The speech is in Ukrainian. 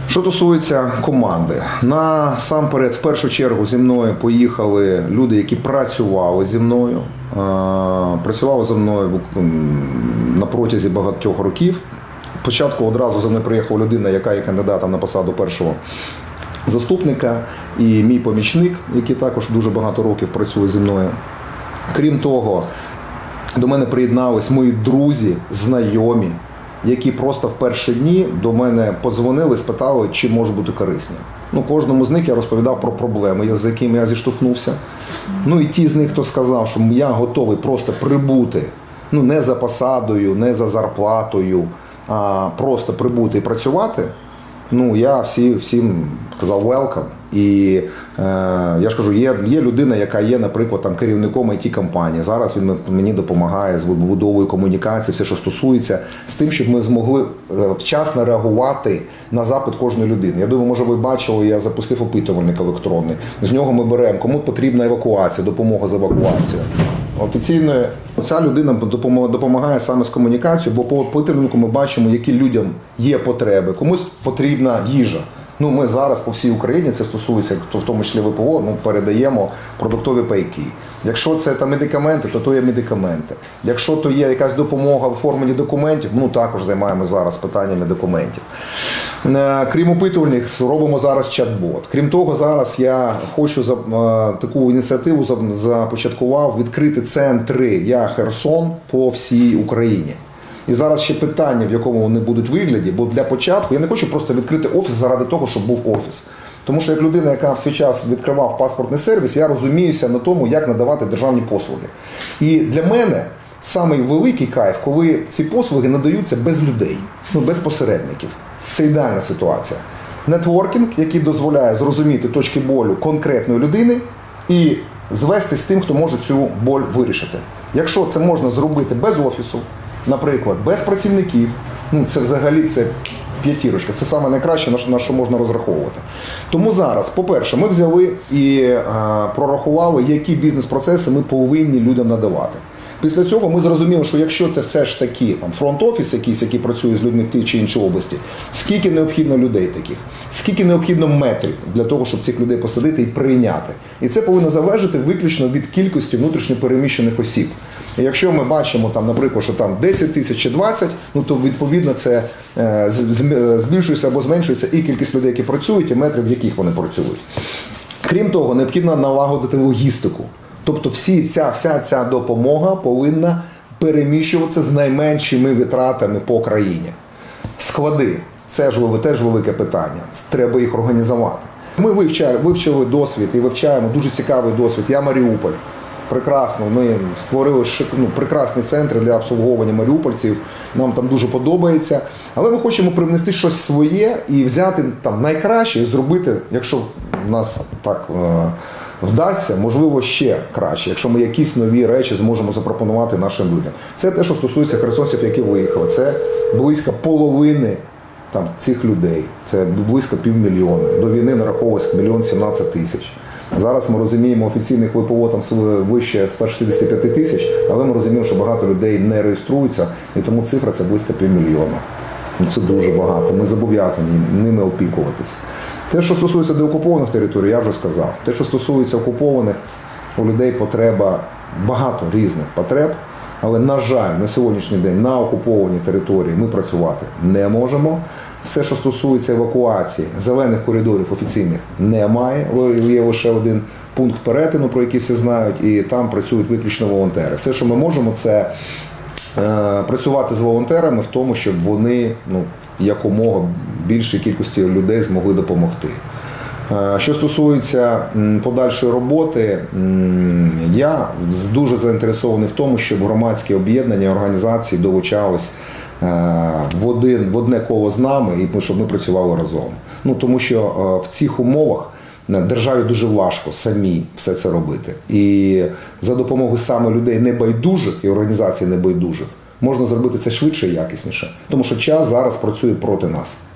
Що стосується команди, насамперед, в першу чергу зі мною поїхали люди, які працювали зі мною. Працювали зі мною на протязі багатьох років. Спочатку одразу за мною приїхала людина, яка є кандидатом на посаду першого заступника, і мій помічник, який також дуже багато років працює зі мною. Крім того, до мене приєднались мої друзі, знайомі, які просто в перші дні до мене подзвонили, спитали, чи можуть бути корисні. Кожному з них я розповідав про проблеми, з якими я зіштовхнувся. І ті з них, хто сказав, що я готовий просто прибути, не за посадою, не за зарплатою, а просто прибути і працювати, я всім казав welcome. І я ж кажу, є людина, яка є, наприклад, керівником IT-компанії. Зараз він мені допомагає з вибудовою комунікації, все, що стосується, з тим, щоб ми змогли вчасно реагувати на запит кожної людини. Я думаю, може ви бачили, я запустив опитувальник електронний. З нього ми беремо, кому потрібна евакуація, допомога з евакуацією. Офіційно ця людина допомагає саме з комунікацією, бо по опитувальнику ми бачимо, які людям є потреби. Комусь потрібна їжа. Ми зараз по всій Україні, це стосується, в тому числі ВПО, передаємо продуктові пайки. Якщо це медикаменти, то є медикаменти. Якщо то є якась допомога в оформленні документів, також займаємося зараз питаннями документів. Крім опитувальних, робимо зараз чат-бот. Крім того, зараз я хочу таку ініціативу започаткував відкрити центри «Я Херсон» по всій Україні. І зараз ще питання, в якому вони будуть вигляді, бо для початку я не хочу просто відкрити офіс заради того, щоб був офіс. Тому що як людина, яка в свій час відкривав паспортний сервіс, я розуміюся на тому, як надавати державні послуги. І для мене самий великий кайф, коли ці послуги надаються без людей, без посередників. Це ідеальна ситуація. Нетворкінг, який дозволяє зрозуміти точки болю конкретної людини і звести з тим, хто може цю боль вирішити. Якщо це можна зробити без офісу, наприклад, без працівників, це взагалі п'ятірочка, це саме найкраще, на що можна розраховувати. Тому зараз, по-перше, ми взяли і прорахували, які бізнес-процеси ми повинні людям надавати. Після цього ми зрозуміли, що якщо це все ж таки фронт-офіс якийсь, який працює з людьми в тій чи іншій області, скільки необхідно людей таких, скільки необхідно метрів для того, щоб цих людей посадити і прийняти. І це повинно залежати виключно від кількості внутрішньопереміщених осіб. І якщо ми бачимо, наприклад, що 10 тисяч чи 20, то відповідно це збільшується або зменшується і кількість людей, які працюють, і метрів, в яких вони працюють. Крім того, необхідно налагодити логістику. Тобто вся ця допомога повинна переміщуватися з найменшими витратами по країні. Склади – це ж теж велике питання. Треба їх організувати. Ми вивчили досвід і вивчаємо дуже цікавий досвід. Я Маріуполь. Прекрасно. Ми створили прекрасні центри для обслуговування маріупольців. Нам там дуже подобається. Але ми хочемо привнести щось своє і взяти найкраще і зробити, якщо в нас так вдасться, можливо, ще краще, якщо ми якісь нові речі зможемо запропонувати нашим людям. Це те, що стосується херсонців, які виїхали. Це близько половини цих людей. Це близько 500 000. До війни нараховувалось 1 017 000. Зараз ми розуміємо, офіційних ВПО вище 165 000, але ми розуміємо, що багато людей не реєструються, і тому цифра це близько 500 000. Це дуже багато. Ми зобов'язані ними опікуватись. Те, що стосується деокупованих територій, я вже сказав. Те, що стосується окупованих, у людей потреба, багато різних потреб, але, на жаль, на сьогоднішній день на окупованій території ми працювати не можемо. Все, що стосується евакуації, зелених коридорів офіційних немає, є лише один пункт перетину, про який всі знають, і там працюють виключно волонтери. Все, що ми можемо, це працювати з волонтерами в тому, щоб вони якомога більшій кількості людей змогли допомогти. Що стосується подальшої роботи, я дуже заінтересований в тому, щоб громадські об'єднання, організації долучались в одне коло з нами і щоб ми працювали разом. Тому що в цих умовах державі дуже важко самі все це робити. І за допомогою саме людей небайдужих і організацій небайдужих можна зробити це швидше і якісніше. Тому що час зараз працює проти нас.